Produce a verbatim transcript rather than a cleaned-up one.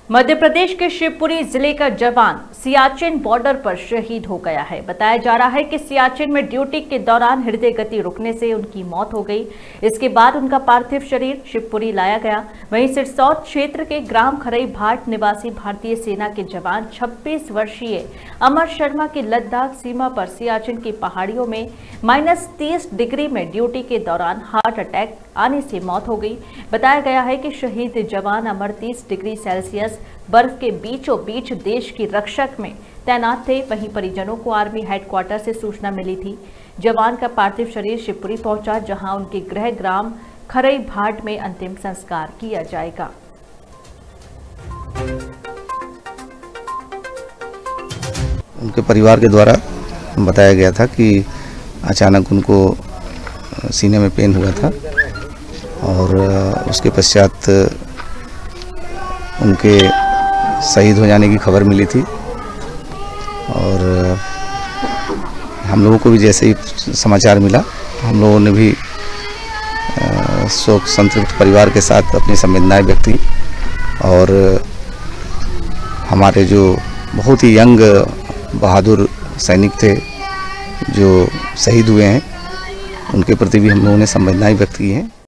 मध्य प्रदेश के शिवपुरी जिले का जवान सियाचिन बॉर्डर पर शहीद हो गया है। बताया जा रहा है कि सियाचिन में ड्यूटी के दौरान हृदय गति रुकने से उनकी मौत हो गई। इसके बाद उनका पार्थिव शरीर शिवपुरी लाया गया। वहीं सिरसौर क्षेत्र के ग्राम खरई भाट निवासी भारतीय सेना के जवान छब्बीस वर्षीय अमर शर्मा की लद्दाख सीमा पर सियाचिन की पहाड़ियों में माइनस तीस डिग्री में ड्यूटी के दौरान हार्ट अटैक आने से मौत हो गई। बताया गया है कि शहीद जवान अमर तीस डिग्री सेल्सियस बर्फ के बीचों बीच देश की रक्षक में तैनात थे। वहीं परिजनों को आर्मी हेडक्वार्टर से सूचना मिली थी। जवान का पार्थिव शरीर शिवपुरी पहुंचा, जहां उनके गृह ग्राम खरई भाट में अंतिम संस्कार किया जाएगा। उनके परिवार के द्वारा बताया गया था कि अचानक उनको सीने में पेन हुआ था और उसके पश्चात उनके शहीद हो जाने की खबर मिली थी। और हम लोगों को भी जैसे ही समाचार मिला, हम लोगों ने भी शोक संतृप्त परिवार के साथ अपनी संवेदनाएं व्यक्त की। और हमारे जो बहुत ही यंग बहादुर सैनिक थे जो शहीद हुए हैं, उनके प्रति भी हम लोगों ने संवेदनाएं व्यक्त की हैं।